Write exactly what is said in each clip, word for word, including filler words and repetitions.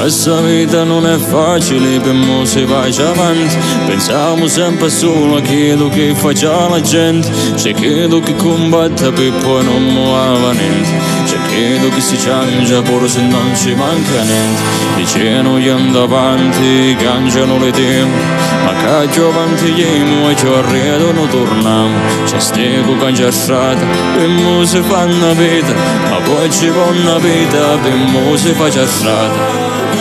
Questa vita non è facile, per mo si va avanti. Pensiamo sempre solo a quello che faccia la gente. C'è quello che combatte per poi non muova niente. C'è quello che si ciangia pure se non ci manca niente. Dicono gli andando avanti, cangiano le tempo, ma che giovanti gli e ci arredono torniamo. C'è stego cangia strada, per mo si fa una vita, ma poi ci va una vita, per mo si fa strada.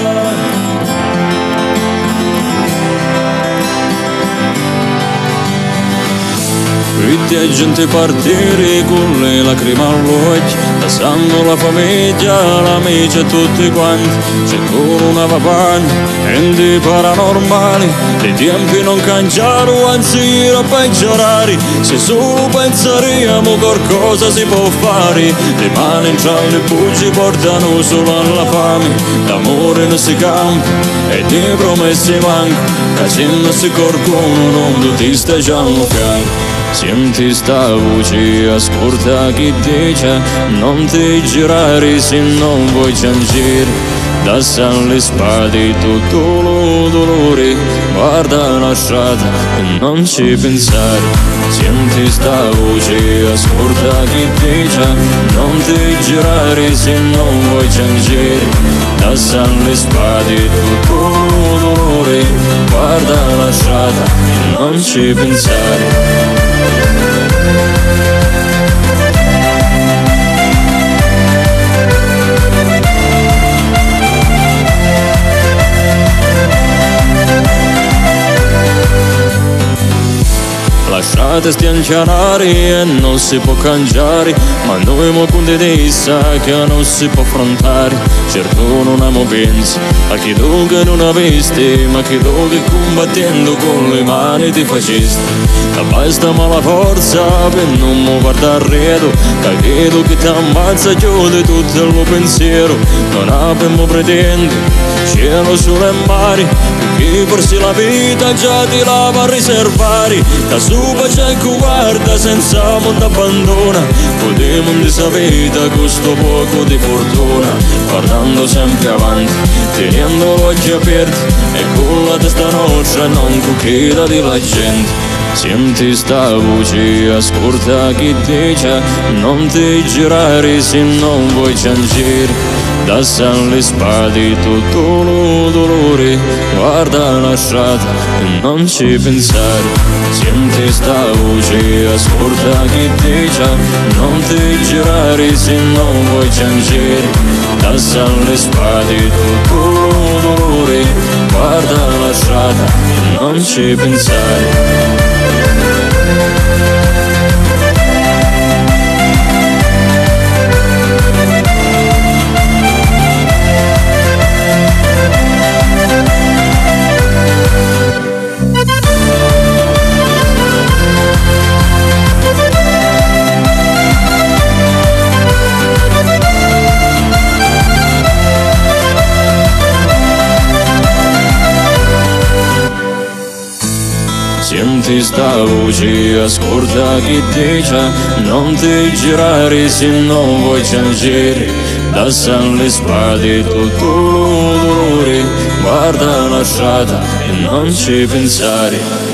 Vedi gente partire con le lacrime all'occhio, lasciando la famiglia, l'amici e tutti quanti. C'è come una vapagna, enti paranormali, i tempi non cambiano, anzi era peggiorare. Se solo penseremo qualcosa si può fare, le mani tra le bugie portano solo alla fame. L'amore non si campa e di promesse manca, che se non si qualcuno non ti sta già al fianco. Senti sta voce, ascolta chi dice, non ti girare se non vuoi piangere. Lascia le spade tutto lo dolore, guarda la strada e non ci pensare. Senti sta voce, ascolta chi dice, non ti girare se non vuoi piangere. Lascia le spade tutto lo dolore, guarda la strada e non ci pensare. La strada stianciare e non si può cambiare, ma noi mo con te sa che non si può affrontare. Certo non amo pensi a chi tu che non avesti, ma chi tu che combattendo con le mani ti facesti. La basta ma la forza per non mi guardare arredo, che vedo che ti ammazza chiude tutto il mio pensiero. Non abbiamo pretende, cielo sulle mari, perché forse la vita già ti la va a riservare. Da su c'è chi guarda senza mondo abbandona, potremmo di sapere questo poco di fortuna, guardando sempre avanti, tenendo l'occhi aperti e con la testa nostra non cucchiera di la gente. Senti sta voce, ascolta chi dice, non ti girare se non vuoi piangere. Lascia le spade tutto lo dolore, guarda la strada e non ci pensare. Senti sta voce, ascolta chi dice, non ti girare se non vuoi piangere. Lascia le spade tutto lo dolore, guarda la strada e non ci pensare. Senti sta voce, ascolta chi dice, non ti girare se non vuoi piangere. Lascia le spade tutto lo dolore, guarda la strada e non ci pensare.